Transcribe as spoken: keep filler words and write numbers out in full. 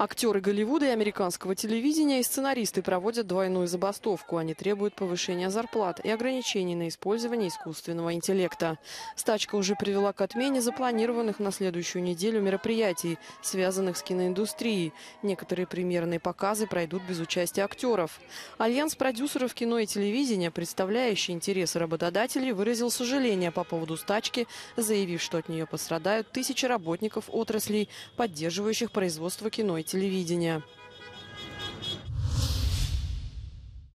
Актеры Голливуда и американского телевидения и сценаристы проводят двойную забастовку. Они требуют повышения зарплат и ограничений на использование искусственного интеллекта. Стачка уже привела к отмене запланированных на следующую неделю мероприятий, связанных с киноиндустрией. Некоторые премьерные показы пройдут без участия актеров. Альянс продюсеров кино и телевидения, представляющий интересы работодателей, выразил сожаление по поводу стачки, заявив, что от нее пострадают тысячи работников отраслей, поддерживающих производство кино и телевидения.